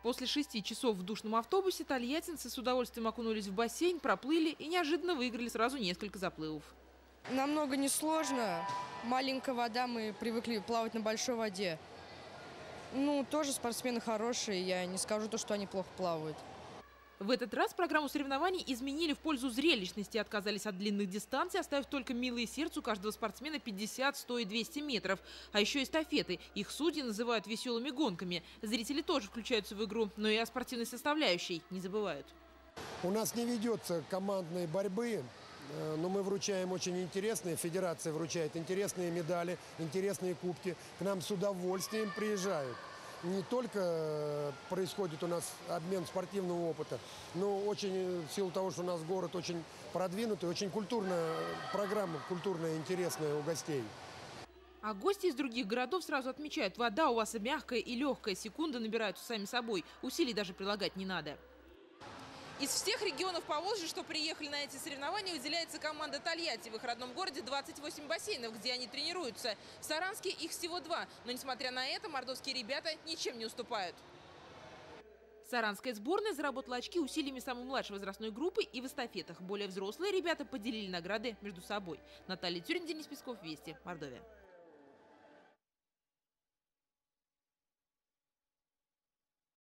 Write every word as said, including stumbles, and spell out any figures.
После шести часов в душном автобусе тольяттинцы с удовольствием окунулись в бассейн, проплыли и неожиданно выиграли сразу несколько заплывов. Намного несложно. Маленькая вода, мы привыкли плавать на большой воде. Ну, тоже спортсмены хорошие, я не скажу то, что они плохо плавают. В этот раз программу соревнований изменили в пользу зрелищности, отказались от длинных дистанций, оставив только милые сердцу каждого спортсмена пятьдесят, сто и двести метров. А еще эстафеты. Их судьи называют веселыми гонками. Зрители тоже включаются в игру, но и о спортивной составляющей не забывают. У нас не ведется командной борьбы, но мы вручаем очень интересные, федерация вручает интересные медали, интересные кубки. К нам с удовольствием приезжают. Не только происходит у нас обмен спортивного опыта, но очень, в силу того, что у нас город очень продвинутый, очень культурная программа, культурная, интересная у гостей. А гости из других городов сразу отмечают: вода у вас мягкая и легкая, секунды набираются сами собой, усилий даже прилагать не надо. Из всех регионов Поволжья, что приехали на эти соревнования, выделяется команда Тольятти. В их родном городе двадцать восемь бассейнов, где они тренируются. В Саранске их всего два. Но, несмотря на это, мордовские ребята ничем не уступают. Саранская сборная заработала очки усилиями самой младшей возрастной группы и в эстафетах. Более взрослые ребята поделили награды между собой. Наталья Тюрин, Денис Песков, Вести, Мордовия.